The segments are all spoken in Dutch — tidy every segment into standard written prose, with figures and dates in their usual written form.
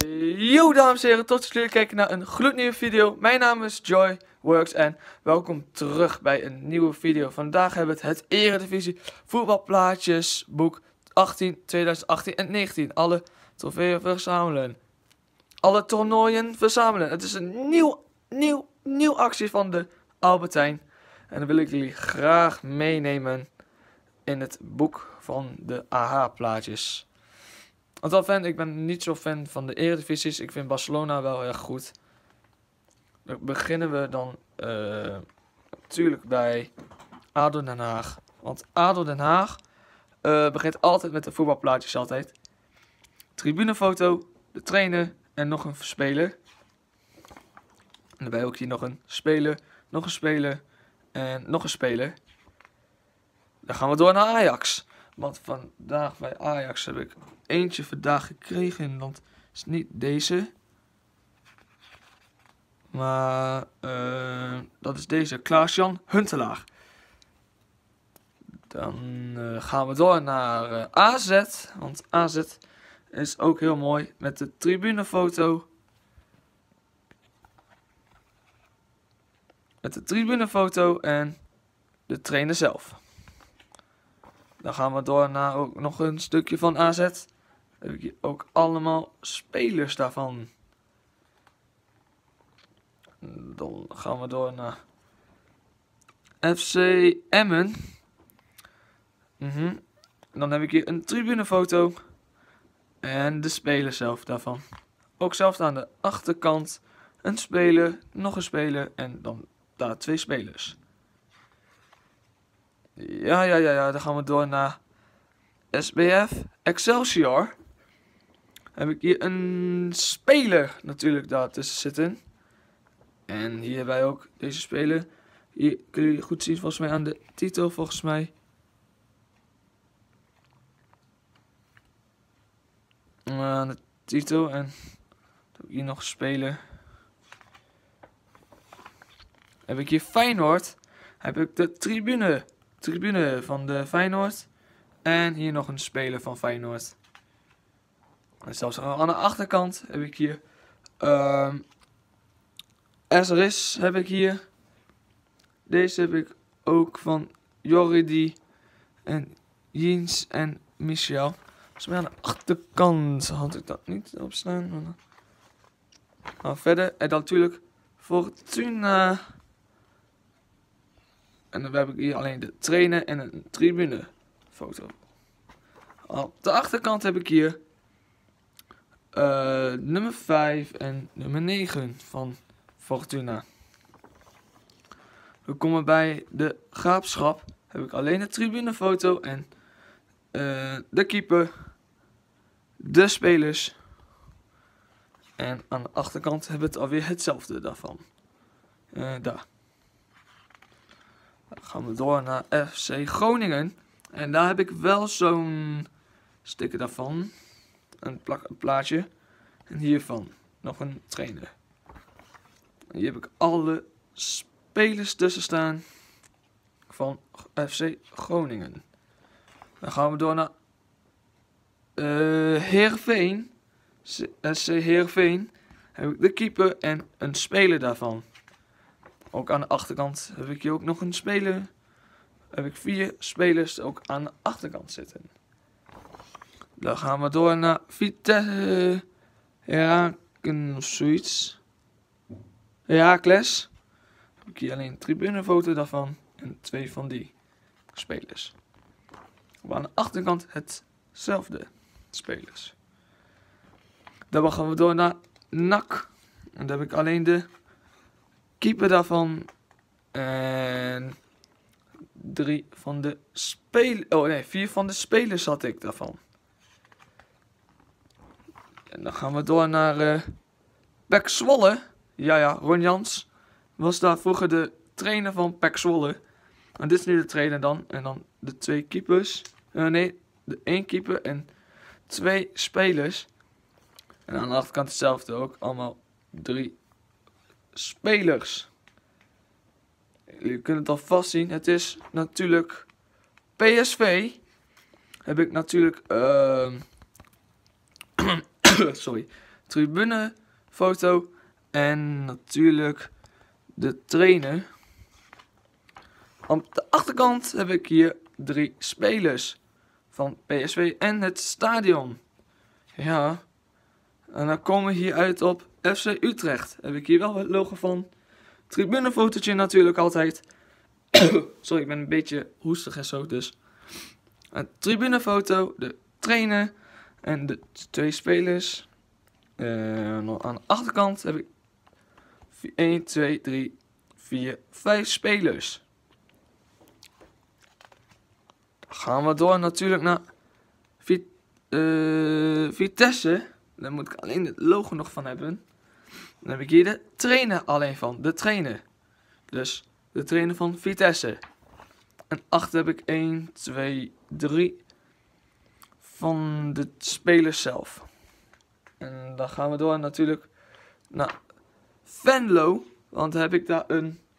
Yo dames en heren, tot jullie kijken naar een gloednieuwe video. Mijn naam is Joyworks en welkom terug bij een nieuwe video. Vandaag hebben we het Eredivisie voetbalplaatjesboek 2018 en 19. Alle trofeeën verzamelen. Alle toernooien verzamelen. Het is een nieuw actie van de Albertijn. En dan wil ik jullie graag meenemen in het boek van de AH-plaatjes. Want ik ben niet zo fan van de Eredivisies. Ik vind Barcelona wel erg goed. Dan beginnen we dan natuurlijk bij ADO Den Haag. Want ADO Den Haag begint altijd met de voetbalplaatjes altijd. Tribunefoto, de trainer en nog een speler. En daarbij ook hier nog een speler, nog een speler en nog een speler. Dan gaan we door naar Ajax. Want vandaag bij Ajax heb ik eentje vandaag gekregen. Dat is niet deze. Maar dat is deze. Klaas-Jan Huntelaar. Dan gaan we door naar AZ. Want AZ is ook heel mooi. Met de tribunefoto. Met de tribunefoto en de trainer zelf. Dan gaan we door naar ook nog een stukje van AZ. Dan heb ik hier ook allemaal spelers daarvan. Dan gaan we door naar FC Emmen. Dan heb ik hier een tribunefoto. En de speler zelf daarvan. Ook zelf aan de achterkant een speler, nog een speler en dan daar twee spelers. Ja, dan gaan we door naar SBF Excelsior. Heb ik hier een speler natuurlijk daartussen zitten. En hierbij ook deze speler. Hier kunnen jullie goed zien volgens mij aan de titel volgens mij. Aan de titel en dan heb ik hier nog een speler. Heb ik hier Feyenoord. Heb ik de tribune van de Feyenoord. En hier nog een speler van Feyenoord. En zelfs aan de achterkant heb ik hier SRS heb ik hier. Deze heb ik ook van Jordi en Jens en Michel. Volgens mij aan de achterkant had ik dat niet op staan. Nou, verder en dan natuurlijk Fortuna. En dan heb ik hier alleen de trainer en een tribunefoto. Op de achterkant heb ik hier nummer 5 en nummer 9 van Fortuna. We komen bij de Graafschap. Heb ik alleen de tribunefoto en de keeper, de spelers. En aan de achterkant hebben we het alweer hetzelfde daarvan. Daar. Dan gaan we door naar FC Groningen. En daar heb ik wel zo'n sticker daarvan. Een plaatje. En hiervan nog een trainer. En hier heb ik alle spelers tussen staan van FC Groningen. Dan gaan we door naar Heerenveen. SC Heerenveen. Heb ik de keeper en een speler daarvan. Ook aan de achterkant heb ik hier ook nog een speler. Heb ik 4 spelers ook aan de achterkant zitten. Dan gaan we door naar Vitesse Herakles of zoiets. Herakles. Heb ik hier alleen een tribunefoto daarvan en 2 van die spelers. Maar aan de achterkant hetzelfde spelers. Dan gaan we door naar NAC. En daar heb ik alleen de keeper daarvan. En 4 van de spelers had ik daarvan. En dan gaan we door naar PEC Zwolle. Ja, Ron Jans was daar vroeger de trainer van PEC Zwolle. En dit is nu de trainer dan. En dan de 2 keepers. De 1 keeper en 2 spelers. En aan de achterkant hetzelfde ook. Allemaal 3 spelers. Jullie kunnen het alvast zien. Het is natuurlijk PSV. Heb ik natuurlijk sorry. tribunefoto en natuurlijk de trainer. Op de achterkant heb ik hier 3 spelers van PSV en het stadion. Ja, en dan komen we hier uit op FC Utrecht. Heb ik hier wel het logo van. Tribunefotootje natuurlijk altijd. Sorry, ik ben een beetje hoestig en zo, dus. Een tribunefoto, de trainer en de 2 spelers. Aan de achterkant heb ik 1, 2, 3, 4, 5 spelers. Dan gaan we door natuurlijk naar Vitesse. Daar moet ik alleen het logo nog van hebben. Dan heb ik hier de trainer alleen van. De trainer. Dus de trainer van Vitesse. En achter heb ik 1, 2, 3 van de spelers zelf. En dan gaan we door natuurlijk naar Venlo. Want dan heb ik daar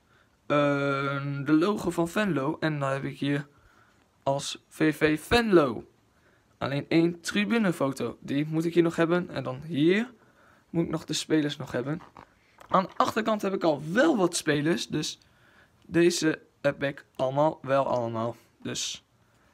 de logo van Venlo. En dan heb ik hier als VV Venlo. Alleen 1 tribunefoto. Die moet ik hier nog hebben. En dan hier moet ik nog de spelers nog hebben. Aan de achterkant heb ik al wel wat spelers. Dus deze heb ik allemaal. Dus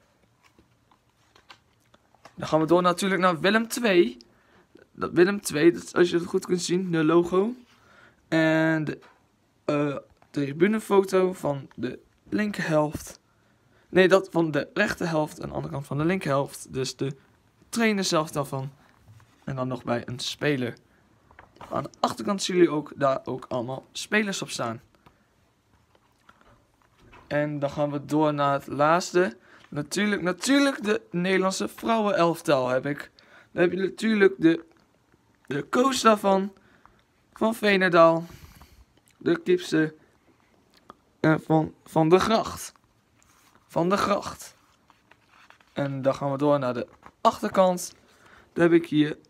dan gaan we door natuurlijk naar Willem II. Dat Willem II, dat, als je het goed kunt zien, de logo. En de tribunefoto van de linkerhelft. Nee, dat van de rechterhelft en de andere kant van de linkerhelft. Dus de trainer zelf daarvan. En dan nog bij een speler. Aan de achterkant zien jullie ook daar ook allemaal spelers op staan. En dan gaan we door naar het laatste. Natuurlijk de Nederlandse vrouwenelftal heb ik. Dan heb je natuurlijk de coach daarvan. Van Veenendaal. De kipse van de Gracht. Van de Gracht. En dan gaan we door naar de achterkant. Dan heb ik hier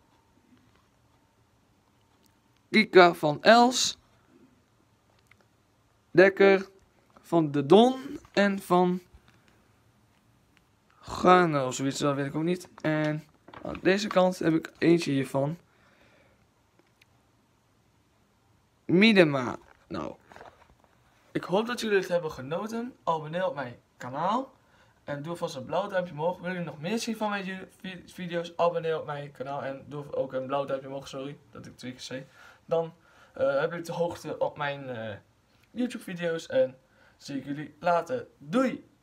Kika van Els. Dekker van de Don en van Gano of zoiets, dat weet ik ook niet. En aan deze kant heb ik eentje hiervan. Miedema. Nou, ik hoop dat jullie het hebben genoten. Abonneer op mijn kanaal. En doe vast een blauw duimpje omhoog. Willen jullie nog meer zien van mijn video's? Abonneer op mijn kanaal. En doe ook een blauw duimpje omhoog. Sorry dat ik 2 keer zei. Dan heb je de hoogte op mijn YouTube video's. En zie ik jullie later. Doei!